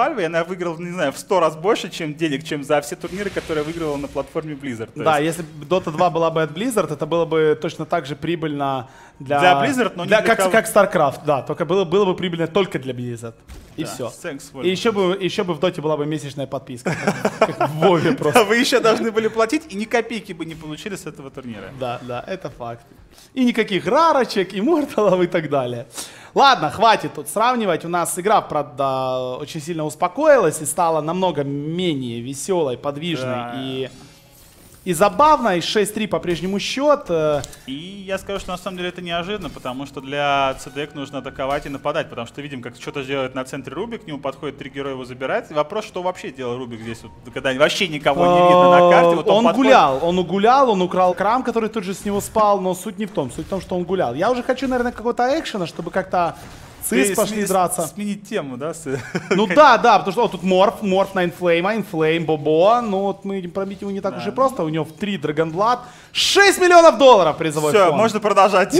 Speaker 3: выиграл, не знаю, в сто раз больше, чем денег, чем за все турниры, которые выигрывал на платформе Blizzard.
Speaker 2: Да,
Speaker 3: есть...
Speaker 2: если бы Дота два была бы от Blizzard, это было бы точно так же прибыльно для...
Speaker 3: Для Blizzard, но не
Speaker 2: для,
Speaker 3: для
Speaker 2: как,
Speaker 3: кого.
Speaker 2: как StarCraft, да, только было, было бы прибыльно только для Blizzard. И
Speaker 3: Да,
Speaker 2: все.
Speaker 3: thanks,
Speaker 2: И еще бы, еще бы в Доте была бы месячная подписка. Как в Вове просто.
Speaker 3: Вы еще должны были платить, и ни копейки бы не получили с этого турнира.
Speaker 2: Да, да, это факт. И никаких рарочек, имморталов и так далее. Ладно, хватит тут сравнивать. У нас игра, правда, очень сильно успокоилась и стала намного менее веселой, подвижной
Speaker 3: Да.
Speaker 2: и, и забавной. шесть три по-прежнему счет. э,
Speaker 3: И я скажу, что на самом деле это неожиданно, потому что для си ди и нужно атаковать и нападать, потому что видим, как что-то делает на центре Рубик, к нему подходит три героя, его забирает. И вопрос, что вообще делал Рубик здесь, вот, когда вообще никого не видно на карте. Вот он
Speaker 2: он
Speaker 3: подходит-
Speaker 2: гулял, он угулял, он украл крам, который тут же с него спал, но суть не в том, суть в том, что он гулял. Я уже хочу, наверное, какого-то экшена, чтобы как-то цис
Speaker 3: Ты
Speaker 2: пошли
Speaker 3: смени-
Speaker 2: драться.
Speaker 3: Сменить тему, да? с-
Speaker 2: Ну да, да, потому что о, тут морф, морф на инфлейма, инфлейм, бобо. Ну вот мы видим, пробить его не так уж и просто. У него в три Драгонблад. шесть миллионов долларов призовой
Speaker 3: Все,
Speaker 2: фонд.
Speaker 3: можно продолжать.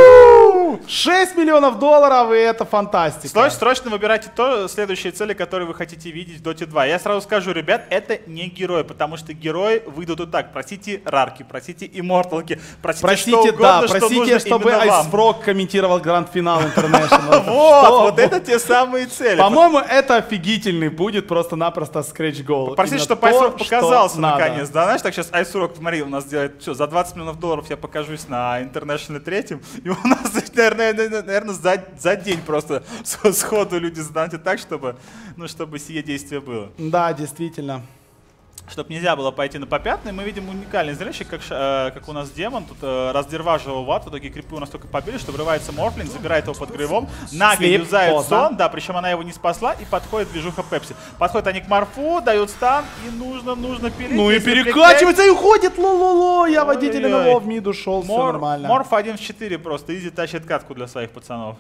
Speaker 2: шесть миллионов долларов, и это фантастика.
Speaker 3: Срочно, срочно выбирайте то, следующие цели, которые вы хотите видеть в Доте два. Я сразу скажу, ребят, это не герои, потому что герои выйдут и так. Просите рарки, просите имморталки, просите,
Speaker 2: Просите,
Speaker 3: что угодно,
Speaker 2: да,
Speaker 3: что
Speaker 2: просите,
Speaker 3: нужно
Speaker 2: чтобы
Speaker 3: именно вам.
Speaker 2: Айсфрог комментировал Гранд-финал Интернешнл.
Speaker 3: Вот, вот это те самые цели.
Speaker 2: По-моему, это офигительный будет просто-напросто скретч-гол.
Speaker 3: Простите,
Speaker 2: Именно
Speaker 3: что
Speaker 2: то,
Speaker 3: Айсрок
Speaker 2: что
Speaker 3: показался
Speaker 2: надо.
Speaker 3: наконец, да, знаешь, так сейчас Айсрок, смотри, у нас делает, все, за двадцать миллионов долларов я покажусь на Интернешнле третьем, и у нас, наверное, наверное за, за день просто с- сходу люди сдантят так, чтобы, ну, чтобы сие действие было.
Speaker 2: Да, действительно.
Speaker 3: Чтобы нельзя было пойти на попятный, мы видим уникальный зрелище, как, ша- э, как у нас демон, тут э, раздерваживал ват, в итоге крипы у нас только побили, что врывается Морфлинг, забирает его под гривом, Нага
Speaker 2: Слип,
Speaker 3: юзает
Speaker 2: поздно.
Speaker 3: сон, да, причем она его не спасла, и подходит движуха Пепси. Подходят они к Морфу, дают стан, и нужно, нужно пилить.
Speaker 2: Ну и
Speaker 3: Если
Speaker 2: перекачивается, и уходит, ло-ло-ло, я водитель
Speaker 3: Ой-ой-ой.
Speaker 2: НЛО в миду шел, все
Speaker 3: Мор-
Speaker 2: нормально.
Speaker 3: Морф один в четыре просто, изи тащит катку для своих пацанов.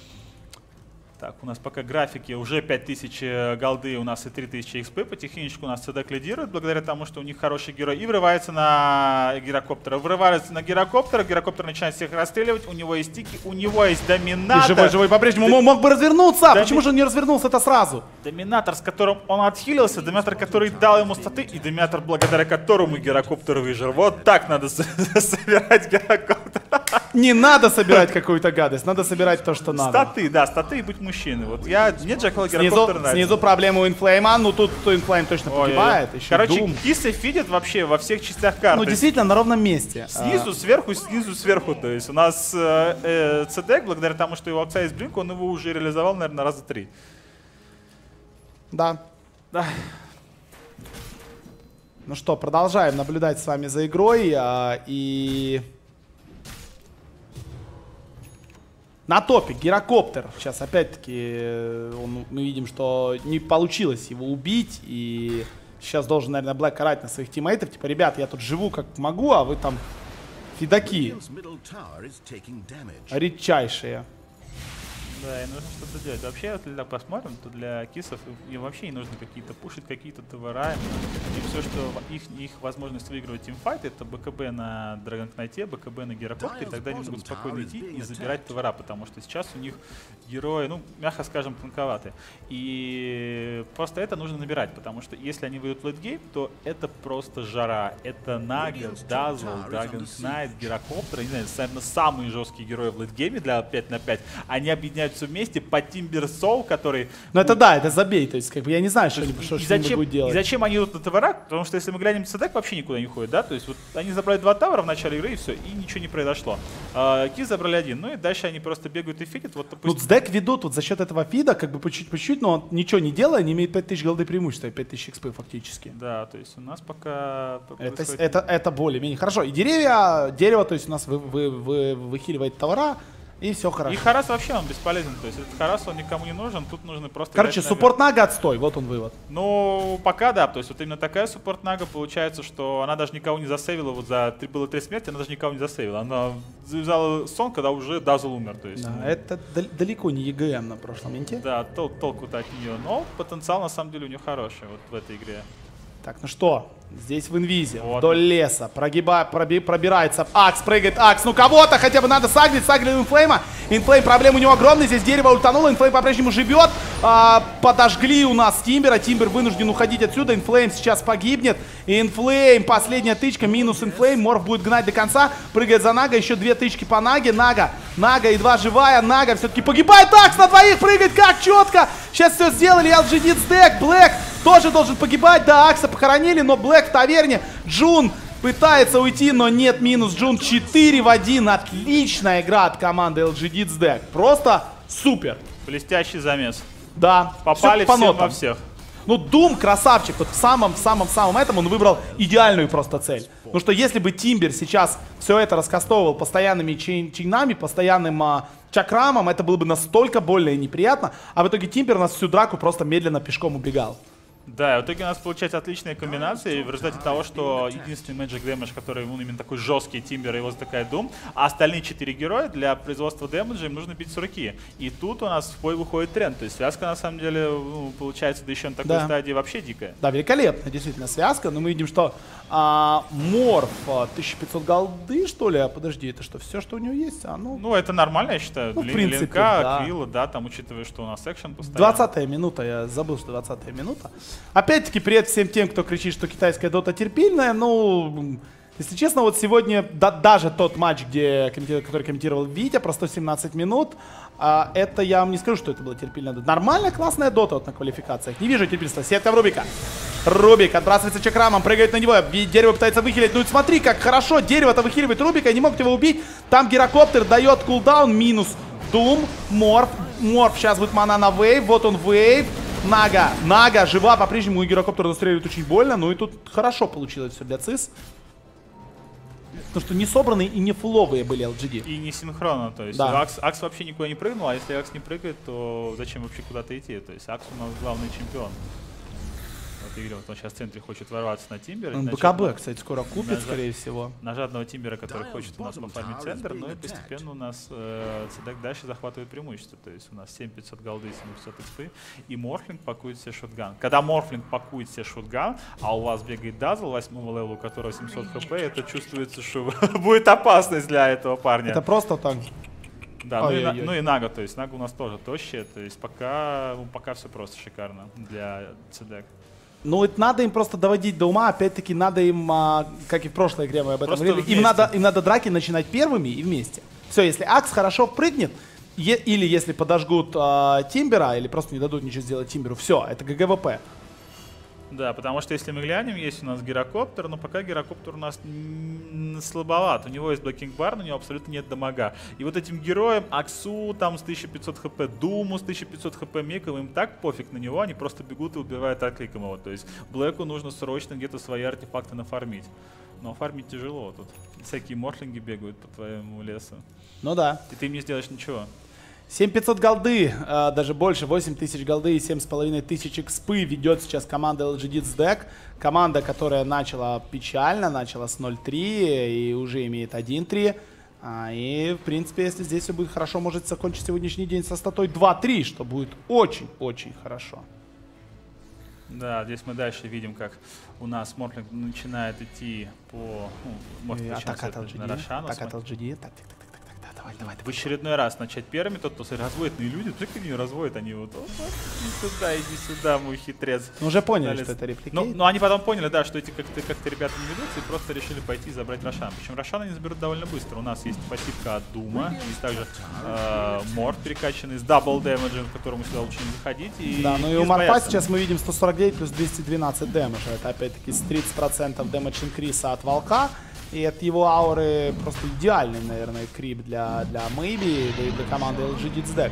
Speaker 3: Так, у нас пока графики, уже пять тысяч э, голды, у нас и три тысячи экспы, потихонечку у нас ЦДК лидирует, благодаря тому, что у них хороший герой, и врывается на гирокоптера. Врывается на гирокоптера, гирокоптер начинает всех расстреливать, у него есть стики, у него есть
Speaker 2: И
Speaker 3: доминатор.
Speaker 2: живой, живой по-прежнему.
Speaker 3: Д-
Speaker 2: Мог, мог бы развернуться.
Speaker 3: Да
Speaker 2: Почему
Speaker 3: ми-
Speaker 2: же он не развернулся-то сразу?
Speaker 3: Доминатор, с которым он отхилился, доминатор, который дал ему статы, и доминатор, благодаря которому гирокоптер выжил. Вот так надо с- собирать гирокоптер.
Speaker 2: Не надо собирать какую-то гадость, надо собирать то, что надо.
Speaker 3: Статы, да, статы и быть мужчиной. Вот я, мне Джакала
Speaker 2: Снизу,
Speaker 3: гирокоптер нравится.
Speaker 2: снизу проблема у Инфлейма, ну тут Инфлейм точно
Speaker 3: Ой-ой-ой.
Speaker 2: погибает. Еще
Speaker 3: Короче,
Speaker 2: Doom.
Speaker 3: кисы фидят вообще во всех частях карты.
Speaker 2: Ну действительно на ровном месте.
Speaker 3: Снизу, сверху, снизу, сверху. То есть у нас э, э, ЦДК, благодаря тому, что его опция из Блинк, он его уже реализовал, наверное, раза три.
Speaker 2: А, да.
Speaker 3: Да.
Speaker 2: Ну что, продолжаем наблюдать с вами за игрой. а, и... На топе гирокоптер. Сейчас опять-таки э, он- мы видим, что не получилось его убить. И сейчас должен, наверное, Блэк орать на своих тиммейтов. Типа, ребят, я тут живу как могу, а вы там фидаки редчайшие.
Speaker 3: Да, и нужно что-то делать. Вообще, вот, когда посмотрим, то для кисов им вообще не нужно какие-то пушить, какие-то товара. И все, что в- их, их возможность выигрывать тимфайт, это БКБ на Dragon Knight, БКБ на Гирокоптере, тогда они могут спокойно идти и забирать товара, потому что сейчас у них герои, ну, мягко скажем, тонковаты. И просто это нужно набирать, потому что если они выйдут в лейтгейм, то это просто жара. Это Нага, Дазл, Dragon Knight, Гирокоптер, не знаю, наверное, самые жесткие герои в лейтгейме для пять на пять. Они объединяются вместе по Timber Soul, который...
Speaker 2: Ну это да, это забей. То есть, как бы я не знаю, что,
Speaker 3: И,
Speaker 2: они- что,
Speaker 3: и
Speaker 2: что они
Speaker 3: зачем,
Speaker 2: будут
Speaker 3: и
Speaker 2: делать.
Speaker 3: зачем они идут на товара? Потому что если мы глянем ЦДК, вообще никуда не ходит, да? То есть вот они забрали два тавра в начале игры, и все, и ничего не произошло. А, Киз забрали один, ну и дальше они просто бегают и фидят. Вот,
Speaker 2: Ну,
Speaker 3: допустим,
Speaker 2: сдэк ведут вот за счет этого фида, как бы по чуть-чуть, по чуть-чуть, но он ничего не делая, не имеет пять тысяч голды преимущества, пять тысяч экспы фактически.
Speaker 3: да, то есть у нас пока...
Speaker 2: Это,
Speaker 3: происходит-
Speaker 2: это, это более-менее хорошо. И деревья, дерево, то есть у нас вы, вы, вы, выхиливает товара, и все хорошо.
Speaker 3: И Харас вообще он бесполезен, то есть этот Харас он никому не нужен, тут нужно просто...
Speaker 2: Короче,
Speaker 3: играть на-
Speaker 2: суппорт Нага отстой, вот он вывод.
Speaker 3: Ну, пока да, то есть вот именно такая суппорт Нага получается, что она даже никого не засейвила, вот за три было три смерти, она даже никого не засейвила. Она завязала сон, когда уже Дазл умер, то есть...
Speaker 2: Да,
Speaker 3: ну,
Speaker 2: это дал- далеко не ЕГМ на прошлом инте.
Speaker 3: Да, тол толку-то от нее, но потенциал на самом деле у нее хороший вот в этой игре.
Speaker 2: Так, ну что? Здесь в инвизе,
Speaker 3: Вот.
Speaker 2: вдоль леса, прогиба, проби, пробирается. Акс прыгает, Акс, ну кого-то хотя бы надо сагрить, сагрил Инфлейма. Инфлейм, проблема у него огромная, здесь дерево ультануло, Инфлейм по-прежнему живет. А, подожгли у нас Тимбера, Тимбер вынужден уходить отсюда, Инфлейм сейчас погибнет. Инфлейм, последняя тычка, минус Инфлейм, Морф будет гнать до конца, прыгает за Нага, еще две тычки по Наге, Нага, Нага едва живая, Нага все-таки погибает, Акс на двоих прыгает, как четко. Сейчас все сделали, эл джи ди Сдэк, Блэк тоже должен погибать, да, Акса похоронили, но Блэк в таверне, Джун пытается уйти, но нет, минус Джун, четыре в один, отличная игра от команды эл джи ди Сдэк, просто супер.
Speaker 3: Блестящий замес.
Speaker 2: Да,
Speaker 3: Попали
Speaker 2: всё по
Speaker 3: всем
Speaker 2: нотам.
Speaker 3: во всех.
Speaker 2: Ну, Дум красавчик, вот в самом-самом-самом этом он выбрал идеальную просто цель. Ну что, если бы Тимбер сейчас все это раскастовывал постоянными чейн чейнами, постоянным а, чакрамом, это было бы настолько больно и неприятно, а в итоге Тимбер у нас всю драку просто медленно пешком убегал.
Speaker 3: Да, в итоге у нас получается отличная комбинация в результате того, что единственный Magic Damage, который ну, именно такой жесткий Тимбер и вот такая Doom, а остальные четыре героя для производства дэмэджа им нужно бить с руки. И тут у нас в бой выходит тренд, то есть связка на самом деле ну, получается, да еще на такой
Speaker 2: Да.
Speaker 3: стадии вообще дикая.
Speaker 2: Да, великолепная действительно связка, но мы видим, что а, Морф а, тысяча пятьсот голды, что ли? А подожди, это что, все, что у него есть? А, ну,
Speaker 3: Ну, это нормально, я считаю.
Speaker 2: Ну, в
Speaker 3: Лин-
Speaker 2: принципе,
Speaker 3: Линка,
Speaker 2: да.
Speaker 3: Аквилла, да, там, учитывая, что у нас экшен постоянно.
Speaker 2: двадцатая минута, я забыл, что двадцатая минута. Опять-таки, привет всем тем, кто кричит, что китайская дота терпильная. Ну, если честно, вот сегодня да, даже тот матч, где, который комментировал Витя, про сто семнадцать минут, а, это я вам не скажу, что это было терпильная дота. Нормальная, классная дота вот на квалификациях. Не вижу терпильства. Сетка в Рубика. Рубик отбрасывается чакрамом, прыгает на него, дерево пытается выхилить. Ну и смотри, как хорошо дерево-то выхиливает Рубика, не могут его убить. Там гирокоптер дает кулдаун, минус Дум, Морф. Морф сейчас будет мана на вейв, вот он вейв. Нага, Нага жива, по-прежнему и гирокоптер настреливает очень больно, ну и тут хорошо получилось все для ЦИС. Потому что не собранные и не фуловые были эл джи ди.
Speaker 3: И не синхронно, то есть
Speaker 2: Да.
Speaker 3: Акс, Акс вообще никуда не прыгнул, а если Акс не прыгает, то зачем вообще куда-то идти? То есть Акс у нас главный чемпион. Вот Игорь, вот он сейчас в центре хочет ворваться на Тимбера.
Speaker 2: Он
Speaker 3: значит,
Speaker 2: БКБ, кстати, скоро купит,
Speaker 3: Нажа-
Speaker 2: скорее всего.
Speaker 3: На жадного Тимбера, который хочет у нас пофармить центр, ну и постепенно у нас э, Цедек дальше захватывает преимущество. То есть у нас семь тысяч пятьсот голды, семь тысяч пятьсот экспы, и Морфлинг пакует себе шотган. Когда Морфлинг пакует себе шотган, а у вас бегает Дазл восьмого левела, у которого семьсот хп, это чувствуется, что будет опасность для этого парня.
Speaker 2: Это просто так.
Speaker 3: Да, ну и, на-
Speaker 2: Ой-ой-ой.
Speaker 3: ну и Нага, то есть Нага у нас тоже тощая, то есть пока, ну, пока все просто шикарно для Цедек.
Speaker 2: Ну, это надо им просто доводить до ума, опять-таки надо им, а, как и в прошлой игре мы об этом
Speaker 3: Просто
Speaker 2: говорили, им
Speaker 3: вместе.
Speaker 2: надо, им надо драки начинать первыми и вместе. Все, если Акс хорошо прыгнет, е- или если подожгут а, Тимбера, или просто не дадут ничего сделать Тимберу, все, это ГГВП.
Speaker 3: Да, потому что если мы глянем, есть у нас гирокоптер, но пока гирокоптер у нас н- слабоват. У него есть блокинг бар, но у него абсолютно нет дамага. И вот этим героям, Аксу там с тысяча пятьсот хп, Думу с тысяча пятьсот хп, Меком, им так пофиг на него, они просто бегут и убивают откликом его. То есть Блэку нужно срочно где-то свои артефакты нафармить. Но фармить тяжело тут. Всякие морфлинги бегают по твоему лесу.
Speaker 2: Ну да.
Speaker 3: И ты им не сделаешь ничего.
Speaker 2: семь тысяч пятьсот голды, а, даже больше, восемь тысяч голды и семь с половиной тысяч экспы ведет сейчас команда эл джи ди Сдэк. Команда, которая начала печально, начала с ноль три и уже имеет один три. А, и, в принципе, если здесь все будет хорошо, может закончить сегодняшний день со статой два три, что будет очень-очень хорошо.
Speaker 3: Да, здесь мы дальше видим, как у нас Морфлинг начинает идти по... Ну, может,
Speaker 2: И
Speaker 3: начнем
Speaker 2: атака
Speaker 3: с
Speaker 2: от эл
Speaker 3: этого,
Speaker 2: джи
Speaker 3: на
Speaker 2: ди,
Speaker 3: Рошана.
Speaker 2: атака от
Speaker 3: Смотри.
Speaker 2: эл джи ди. Так, так, так, так, так, да, давай, давай,
Speaker 3: В
Speaker 2: давай.
Speaker 3: очередной раз начать первыми, тот, кто смотри, разводные люди, только они разводят, они вот, оп, оп, иди сюда, иди сюда, мой хитрец.
Speaker 2: Мы уже поняли,
Speaker 3: Дали-
Speaker 2: что это репликейт.
Speaker 3: Ну, ну, они потом поняли, да, что эти как-то как ребята не ведутся, и просто решили пойти и забрать Рошан. Причем Рошан они заберут довольно быстро. У нас есть пассивка от Дума, есть также э, Морф перекачанный с дабл дэмэджем, к которому сюда лучше не заходить. И
Speaker 2: Да, ну и
Speaker 3: не
Speaker 2: у Марфа
Speaker 3: бояться.
Speaker 2: сейчас мы видим сто сорок девять плюс двести двенадцать дэмэджа. Это опять-таки с тридцать процентов дэмэдж инкриса от Волка. И от его ауры просто идеальный, наверное, крип для, для Мэйби, да и для команды эл джи ди Сдэк.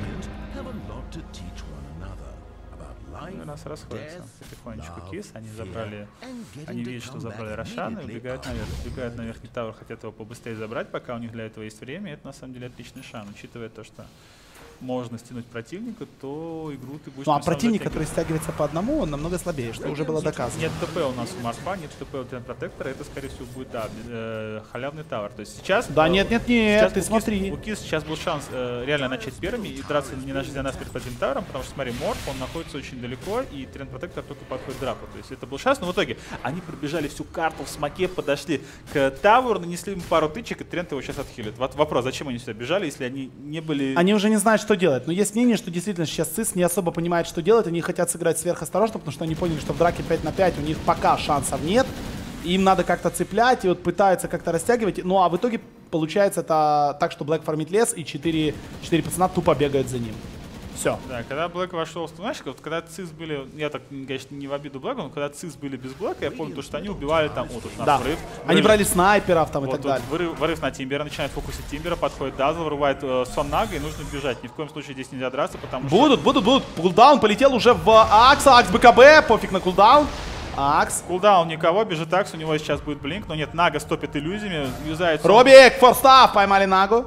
Speaker 3: Ну, у нас расходятся потихонечку Кис, они забрали, они видят, что забрали Рошана, и убегают наверх, убегают на верхний тавер, хотят его побыстрее забрать, пока у них для этого есть время, и это на самом деле отличный шанс, учитывая то, что можно стянуть противника, то игру ты будешь...
Speaker 2: Ну а противник, который стягивается по одному, он намного слабее, что уже было доказано.
Speaker 3: Нет ТП у нас у Марпа, нет ТП у Трент Протектора, это скорее всего будет, да, э, халявный тавер. То есть сейчас...
Speaker 2: Да,
Speaker 3: э,
Speaker 2: нет, нет, нет, ты
Speaker 3: у Кис,
Speaker 2: смотри.
Speaker 3: У Кис сейчас был шанс э, реально начать первыми и драться не на нас перед одним тавером, потому что, смотри, Морф, он находится очень далеко, и Трент Протектор только подходит к драпу. То есть это был шанс, но в итоге они пробежали всю карту в смоке, подошли к таверу, нанесли ему пару тычек, и Трент его сейчас отхилит. Вот вопрос, зачем они сюда бежали, если они не были...
Speaker 2: Они уже не знают, что делать. Но есть мнение, что действительно сейчас ЦИС не особо понимает, что делать. Они хотят сыграть сверхосторожно, потому что они поняли, что в драке пять на пять у них пока шансов нет. Им надо как-то цеплять, и вот пытаются как-то растягивать. Ну а в итоге получается это так, что Блэк фармит лес, и четыре пацана тупо бегают за ним. Все.
Speaker 3: Да, когда Блэк вошел, знаешь, вот когда ЦИС были, я так, конечно, не в обиду Блэка, но когда ЦИС были без Блэка, я помню, то, что они убивали там, вот тут у нас
Speaker 2: Да.
Speaker 3: врыв.
Speaker 2: Они
Speaker 3: врыв,
Speaker 2: брали снайперов там
Speaker 3: вот
Speaker 2: и так
Speaker 3: тут
Speaker 2: далее.
Speaker 3: Врыв, врыв на Тимбера, начинает фокусить Тимбера, подходит Дазл, вырывает э, Сон Нага, и нужно бежать. Ни в коем случае здесь нельзя драться, потому что...
Speaker 2: Будут, будут, будут. Кулдаун полетел уже в Акса, Акс БКБ, пофиг на кулдаун. Акс.
Speaker 3: Кулдаун никого, бежит Акс, у него сейчас будет блинк, но нет, Нага стопит иллюзиями, юзает... Сон-
Speaker 2: Робик, форстав, поймали Нагу.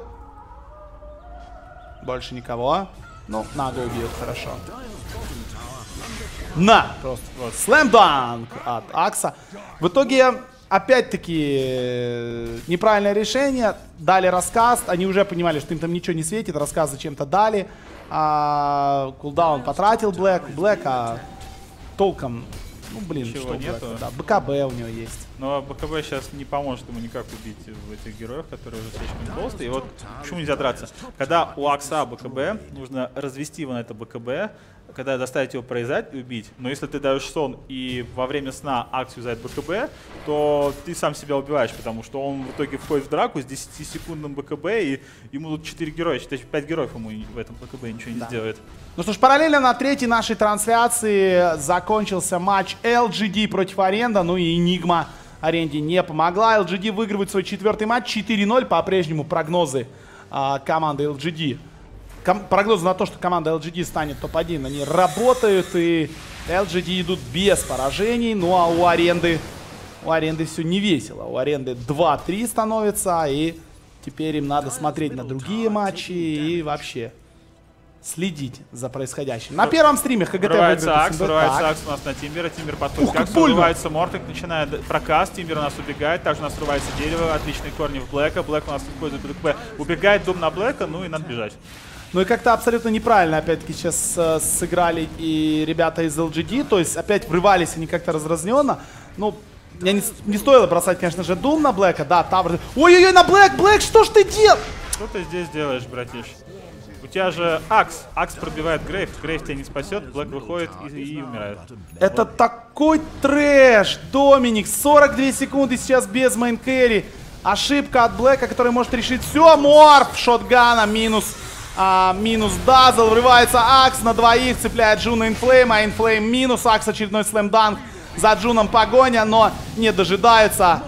Speaker 2: Больше никого. Ну, Нагу убьют, хорошо. На! Просто вот. Слэм-данк от Акса. В итоге, опять-таки, неправильное решение. Дали рассказ. Они уже понимали, что им там ничего не светит. Рассказ зачем-то дали. А, кулдаун потратил Блэк. Блэка толком... Ну, блин,
Speaker 3: Ничего
Speaker 2: что
Speaker 3: нету.
Speaker 2: Блэка, да. БКБ у него есть.
Speaker 3: Но БКБ сейчас не поможет ему никак убить этих героев, которые уже слишком толстые. И вот почему нельзя драться? Когда у Акса БКБ, нужно развести его на это БКБ, когда заставить его произойти и убить. Но если ты даешь сон и во время сна Акс юзает БКБ, то ты сам себя убиваешь, потому что он в итоге входит в драку с десятисекундным БКБ, и ему тут четыре героя, считай, пять героев ему в этом БКБ ничего не
Speaker 2: Да.
Speaker 3: сделает.
Speaker 2: Ну что ж, параллельно на третьей нашей трансляции закончился матч эл джи ди против Аренда. Ну и Enigma Аренде не помогла. эл джи ди выигрывает свой четвертый матч четыре ноль. По-прежнему прогнозы а, команды эл джи ди. Ком прогнозы на то, что команда эл джи ди станет топ один, они работают. И эл джи ди идут без поражений. Ну а у Аренды, у Аренды все не весело. У Аренды два-три становится. И теперь им надо смотреть на другие матчи и вообще... следить за происходящим. На первом стриме ХГТ
Speaker 3: Врывается Акс,
Speaker 2: выиграет.
Speaker 3: врывается
Speaker 2: Так.
Speaker 3: Акс у нас на Тимбера, Тимбер подходит
Speaker 2: Ух,
Speaker 3: к
Speaker 2: как
Speaker 3: Аксу,
Speaker 2: больно.
Speaker 3: врывается Мортек, начинает прокаст, Тимбер у нас убегает, также у нас врывается дерево, отличные корни в Блэка, Блэк у нас использует БКБ, убегает дом на Блэка, ну и надо бежать.
Speaker 2: Ну и как-то абсолютно неправильно опять-таки сейчас э, сыграли и ребята из эл джи ди, то есть опять врывались они как-то разразненно. Ну, мне не, не стоило бросать, конечно же, Дум на Блэка, да, Тавр. Ой-ой-ой, на Блэк, Блэк, что ж ты делаешь?
Speaker 3: Что ты здесь делаешь, братиш? У тебя же Акс, Акс пробивает Грейв, Грейв тебя не спасет, Блэк выходит и, и умирает.
Speaker 2: Это такой трэш, Доминик, сорок две секунды сейчас без мейн-кэрри. Ошибка от Блэка, который может решить все. Морф шотгана, минус, а, минус Дазл, врывается Акс на двоих, цепляет Джуна Инфлейм, а Инфлейм минус, Акс очередной слэм-данк. За Джуном погоня, но не дожидаются.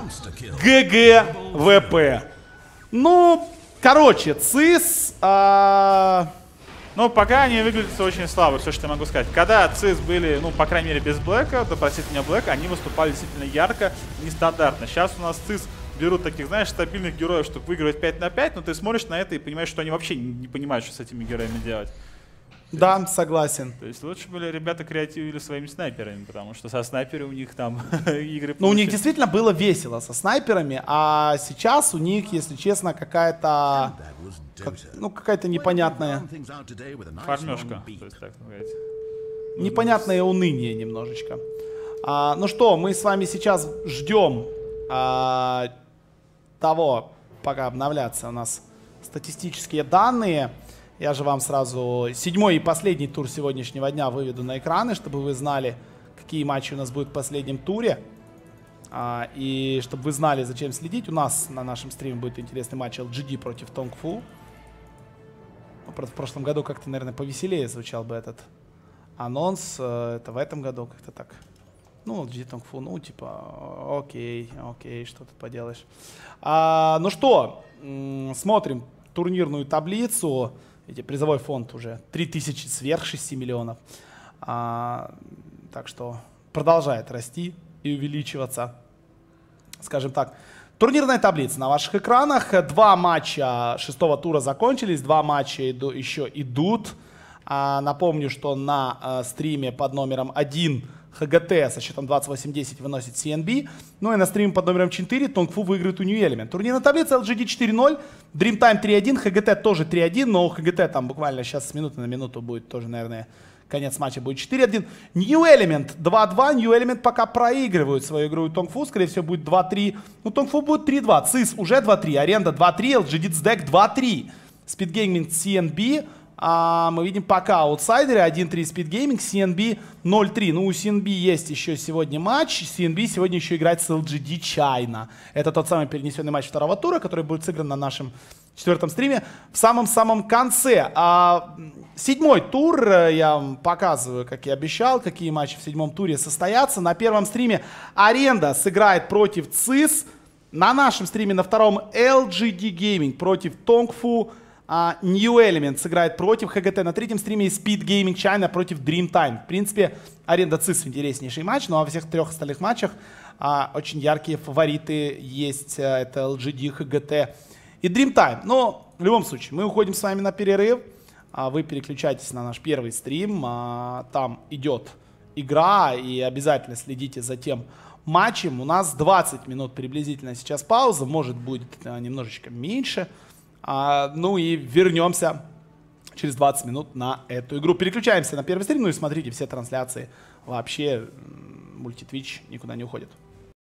Speaker 2: ГГ ВП. Ну, короче, ЦИС... А...
Speaker 3: Ну, пока они выглядят очень слабо, все, что я могу сказать. Когда ЦИС были, ну, по крайней мере, без Блэка, да, простите меня, Блэка, они выступали действительно ярко, нестандартно. Сейчас у нас ЦИС берут таких, знаешь, стабильных героев, чтобы выигрывать пять на пять, но ты смотришь на это и понимаешь, что они вообще не понимают, что с этими героями делать.
Speaker 2: Да, согласен.
Speaker 3: То есть лучше были ребята креативили своими снайперами, потому что со снайперами у них там игры...
Speaker 2: Ну, у них
Speaker 3: получились.
Speaker 2: действительно было весело со снайперами, а сейчас у них, если честно, какая-то... Как, ну, какая-то непонятная...
Speaker 3: Фармёшка, то есть так сказать.
Speaker 2: Непонятное уныние немножечко. А, ну что, мы с вами сейчас ждем а, того, пока обновлятся у нас статистические данные. Я же вам сразу седьмой и последний тур сегодняшнего дня выведу на экраны, чтобы вы знали, какие матчи у нас будут в последнем туре. А, и чтобы вы знали, зачем следить. У нас на нашем стриме будет интересный матч эл джи ди против Тонгфу. Ну, правда, в прошлом году как-то, наверное, повеселее звучал бы этот анонс. Это в этом году как-то так. Ну, эл джи ди Тонгфу, ну, типа, окей, окей, что ты поделаешь. А, ну что, смотрим турнирную таблицу. Видите, призовой фонд уже три тысячи сверх шести миллионов. А, так что продолжает расти и увеличиваться. Скажем так, Турнирная таблица на ваших экранах. Два матча шестого тура закончились, два матча иду, еще идут. А, напомню, что на а, стриме под номером один ХГТ со счетом двадцать восемь десять выносит си эн би. Ну и на стриме под номером четыре Тонгфу выиграет у New Element. Турнирная таблица эл джи ди четыре ноль, Dreamtime три один, ХГТ тоже три один, но у ХГТ там буквально сейчас с минуты на минуту будет тоже, наверное, конец матча будет четыре один. New Element два два. New Element пока проигрывают свою игру. И Тонгфу, скорее всего, будет два три. Ну, Тонгфу будет три два. ЦИС уже два три. Аренда два три. эл джи ди Цдек два три. Speed Gaming си эн би. А, мы видим пока аутсайдеры. один три Speed Gaming. си эн би ноль три. Ну, у си эн би есть еще сегодня матч. си эн би сегодня еще играет с эл джи ди China. Это тот самый перенесенный матч второго тура, который будет сыгран на нашем четвертом стриме в самом-самом конце. А, седьмой тур, я вам показываю, как и обещал, какие матчи в седьмом туре состоятся. На первом стриме Аренда сыграет против ЦИС. На нашем стриме на втором эл джи ди Gaming против Тонгфу. А, New Element сыграет против ХГТ. На третьем стриме Speed Gaming China против Dreamtime. В принципе, Аренда ЦИС интереснейший матч, но во всех трех остальных матчах а, очень яркие фавориты есть. Это эл джи ди, ХГТ и Dreamtime. Но в любом случае, мы уходим с вами на перерыв. А вы переключайтесь на наш первый стрим. А, там идет игра, и обязательно следите за тем матчем. У нас двадцать минут приблизительно сейчас пауза. Может, будет а, немножечко меньше. А, ну и вернемся через двадцать минут на эту игру. Переключаемся на первый стрим. Ну и смотрите все трансляции. Вообще, мультитвич никуда не уходит.